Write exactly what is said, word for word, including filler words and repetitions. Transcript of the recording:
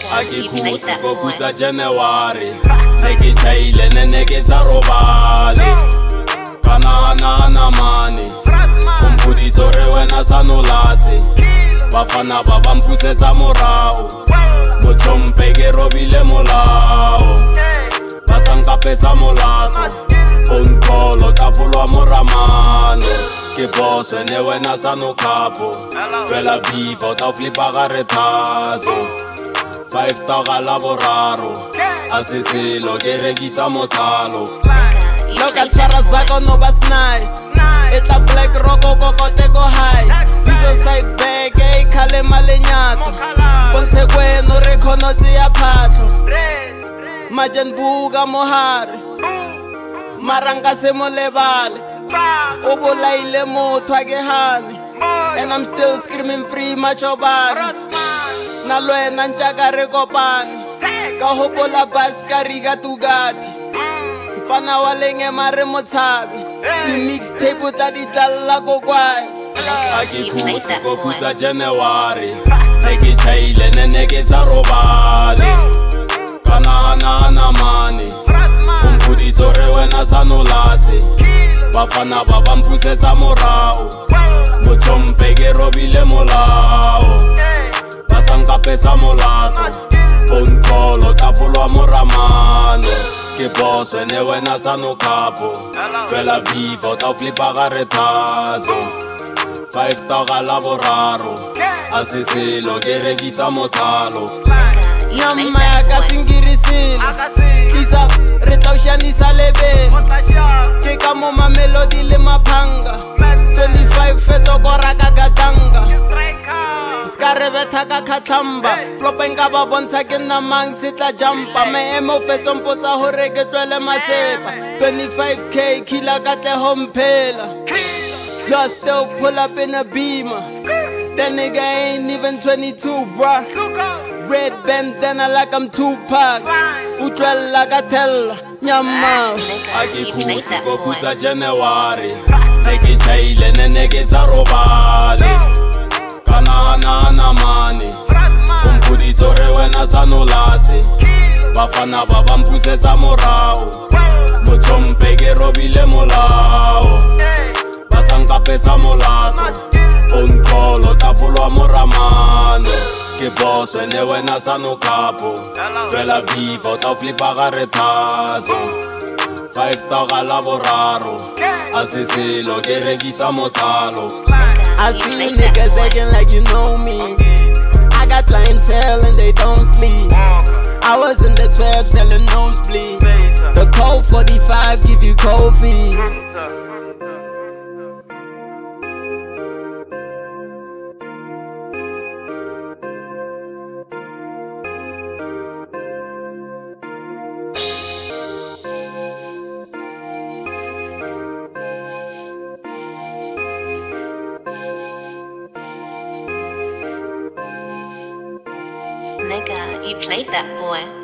Akikhuthi kokhutha January Neke chaile ne neke sa robale Kanana mani Kumpudi tore wena sanolase Bafana ba bampusetsa morao Motlhompe ke robile molao Basankapesa molato Phone call o tla folwa moramano Ke boss wene wena sano capo Fela beef o tla flipa gare thaso Five taga la boraro Aseselo ke rekisa mothalo Loka tshwara zako no ba snai Etla black roko kokote go high Diesel side bag e khale malenyatso Bontshe kweno re khonotse ya phatlo Majan buga mohari Maranga se molebale O bolaile motho a ke hane And I'm still screaming free machobane Na lwena ntjaka re kopane Ka hopola bus ka riga tugati Mfana wa lenge mare motshabi Di mixtape o tla di tlalla ko kwae Akikhuthi kokhutha January Neke chaile ne neke sa robale Kanana mani Kumpudi tore wena sanolase Bafana ba bampusetsa morao Motlhompe ke robile molao Basankapesa molato Phone call o tla folwa moramano Ke boss wene wena sano capo Fela beef o tla flipa gare thaso Five taga la boraro Aseselo ke rekisa mothalo Yamma ya ka singirisile Kisa re tla o shanisa lebele Ke ka mo mamelodi le maphanga twenty-five fetso kora ka katanga Ska re betha ka khatlhamba Flopa nka ba bontsha ke nna mang se tla jumpa Maemo fetso mpotsa hore ke tlwele masepa twenty-five K kila ka tleho mphela Plus still pull up in a beamer That nigga ain't even twenty-two bruh Red bandana like I'm Tupac Utwella ka tell nyama Akikhuthi kokhutha January Neke chaile ne neke sa robale Kanana mani Kumpudi tore wena sanolase Bafana ba bampusetsa morao Motlhompe ke robile molao Basankapesa molato Phone call o tla folwa moramano Ke boss wene wena sano capo Fela beef o tla flipa gare thaso Five taga la boraro Aseselo ke rekisa mothalo I see you niggas acting like you know me I got clientele and they don't sleep I was in the trap selling nosebleed The cold forty-five give you cold feet Nigga, you played that boy.